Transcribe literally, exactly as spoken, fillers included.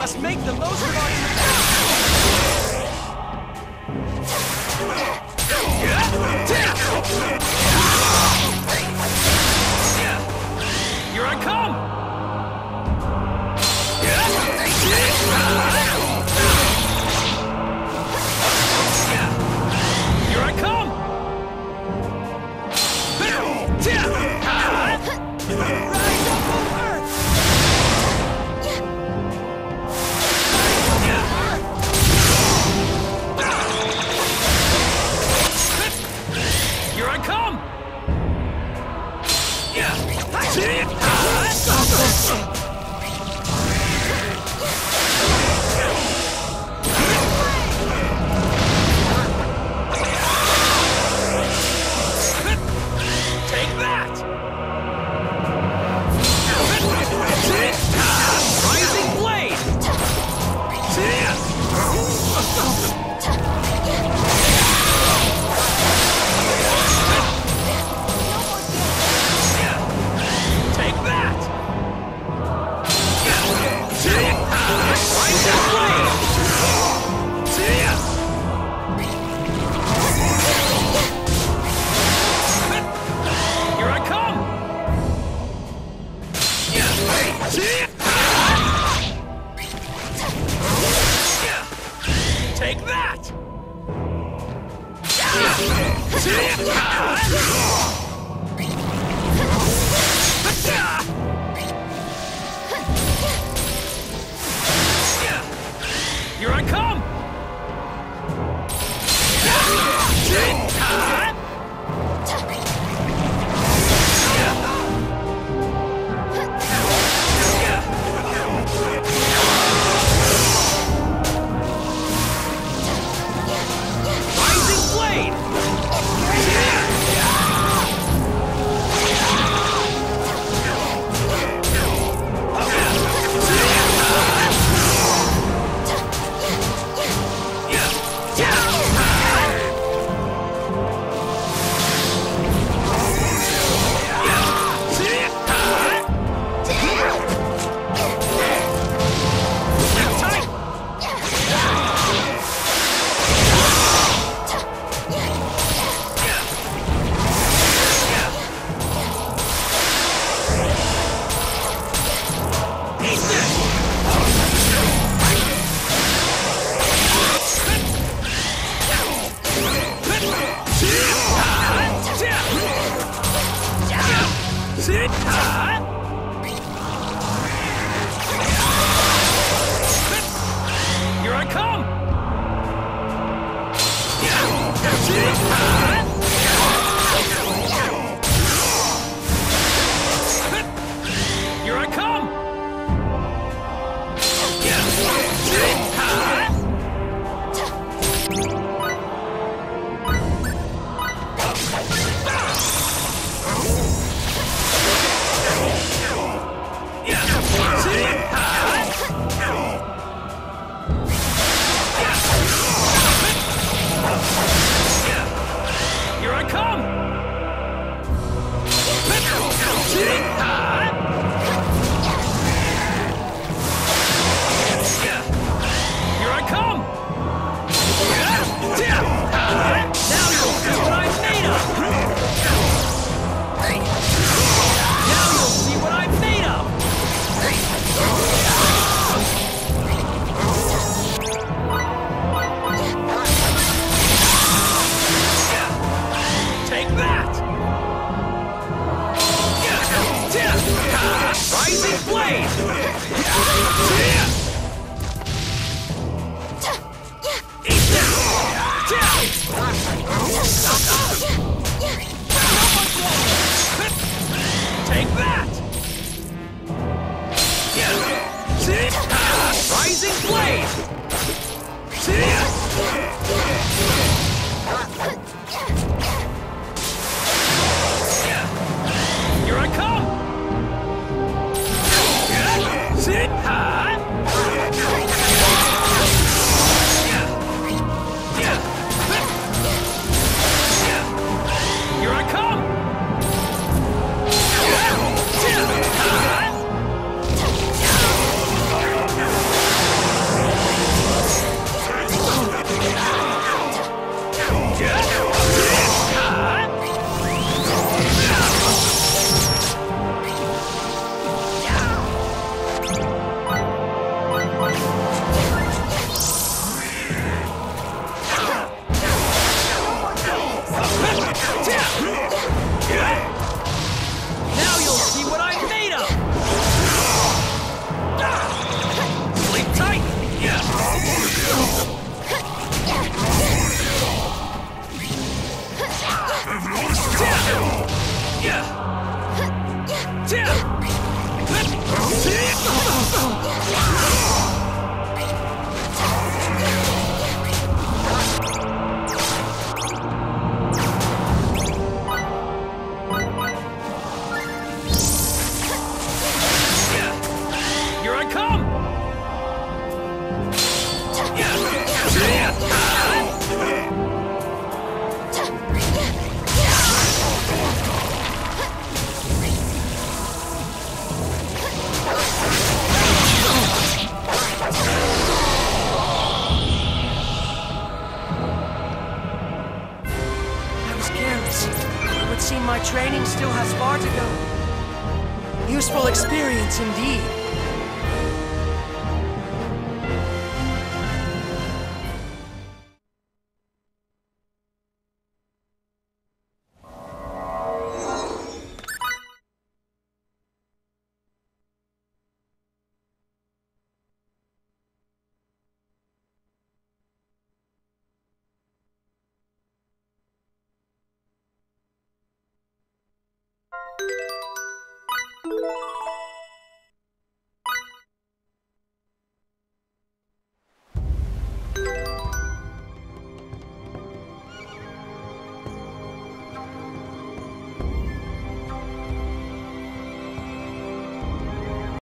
must make the most of our Here I come! Here I come! Rise up, O Earth! Here I come! Take that! Rising blade! Take that! Rising blade! Here I come! Take that! Here I come! Rising blade! Here I come! Here I come! Here I come! Here I come! Now you'll see what I'm made of! Now you'll see what I'm made of! Take that! Rising blade! Take that! Rising blade! Here I come! Here I come! useful experience indeed. You